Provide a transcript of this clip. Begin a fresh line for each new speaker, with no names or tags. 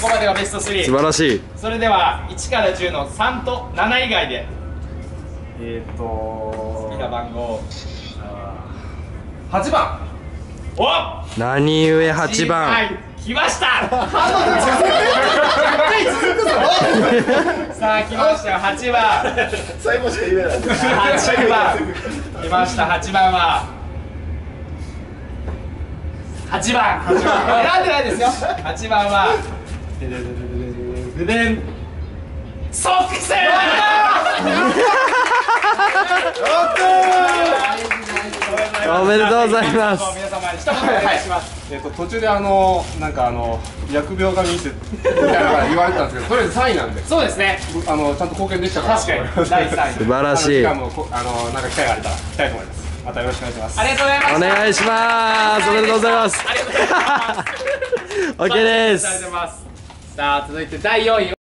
こまでがベスト3。
素晴らしい。
それでは1から10の3と7以外で好きな番号。
8番。
おっ、
何故8番。
はい、来ました。さあ来ましたよ、8番。
最後しか言えない。
8番来ました。8番は8番。選んでないですよ。8番はグデンソックス。
おめでとうございます。
皆様に一言お願いします。
途中でなんか疫病神ってみたいなのが言われてたんですけど、とりあえず3位なんで、
そうですね。
ちゃんと貢献できたから。
確かに第3位。
素晴らしい。
次回もなんか機会があれたら来たいと思います。またよろしくお願いします。
ありがとうございました。
お願いします。おめでとうございます。
ありがとうございます。
OK です。
ありがとうございます。さあ続いて第4位。